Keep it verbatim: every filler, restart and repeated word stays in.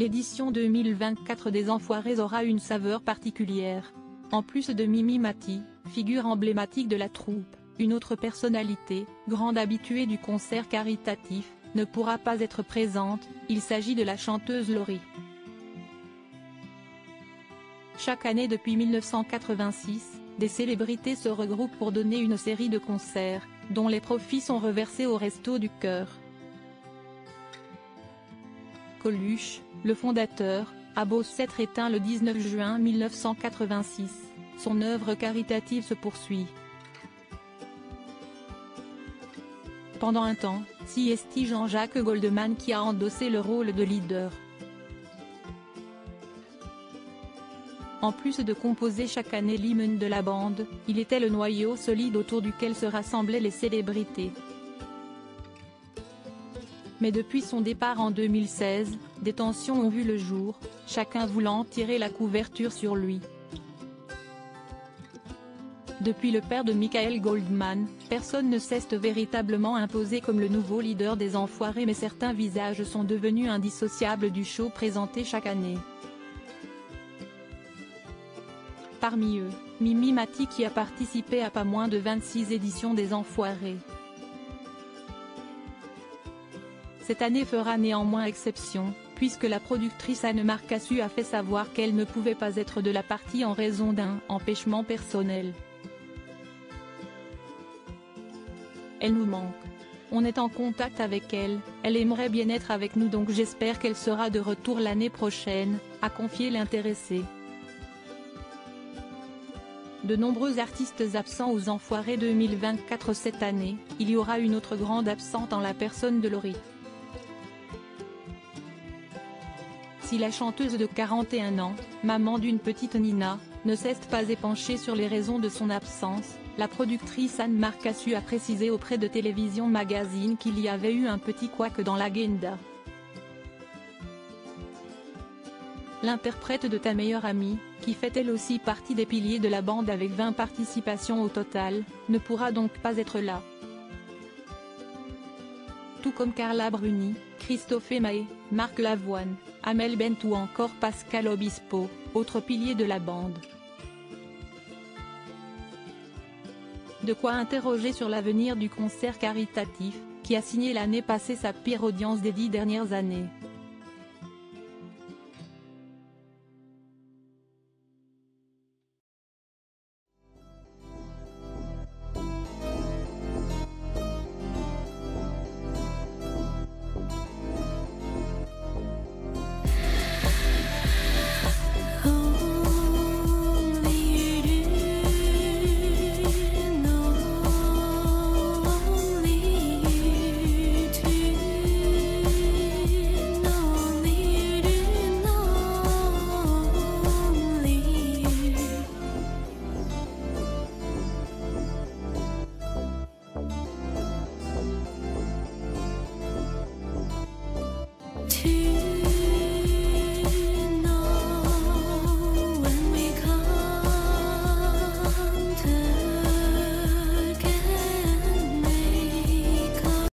l'édition deux mille vingt-quatre des Enfoirés aura une saveur particulière. En plus de Mimi Mati, figure emblématique de la troupe, une autre personnalité, grande habituée du concert caritatif, ne pourra pas être présente, il s'agit de la chanteuse Laurie. Chaque année depuis mille neuf cent quatre-vingt-six, des célébrités se regroupent pour donner une série de concerts, dont les profits sont reversés au Restos du Cœur. Coluche, le fondateur, a beau s'être éteint le dix-neuf juin mille neuf cent quatre-vingt-six, son œuvre caritative se poursuit. Pendant un temps, c'est Jean-Jacques Goldman qui a endossé le rôle de leader. En plus de composer chaque année l'hymne de la bande, il était le noyau solide autour duquel se rassemblaient les célébrités. Mais depuis son départ en deux mille seize, des tensions ont vu le jour, chacun voulant tirer la couverture sur lui. Depuis le père de Michael Goldman, personne ne s'est véritablement imposé comme le nouveau leader des Enfoirés, mais certains visages sont devenus indissociables du show présenté chaque année. Parmi eux, Mimi Mati qui a participé à pas moins de vingt-six éditions des Enfoirés. Cette année fera néanmoins exception, puisque la productrice Anne Marcassu a fait savoir qu'elle ne pouvait pas être de la partie en raison d'un « empêchement personnel ». Elle nous manque. On est en contact avec elle, elle aimerait bien être avec nous, donc j'espère qu'elle sera de retour l'année prochaine, a confié l'intéressé. De nombreux artistes absents aux Enfoirés deux mille vingt-quatre cette année, il y aura une autre grande absente en la personne de Laurie. Si la chanteuse de quarante et un ans, maman d'une petite Nina, ne s'est pas épanchée sur les raisons de son absence, la productrice Anne Marcassu a précisé auprès de Télévision Magazine qu'il y avait eu un petit couac dans l'agenda. L'interprète de Ta meilleure amie, qui fait elle aussi partie des piliers de la bande avec vingt participations au total, ne pourra donc pas être là. Tout comme Carla Bruni, Christophe Maé, Marc Lavoine, Amel Bent ou encore Pascal Obispo, autres piliers de la bande. De quoi interroger sur l'avenir du concert caritatif, qui a signé l'année passée sa pire audience des dix dernières années.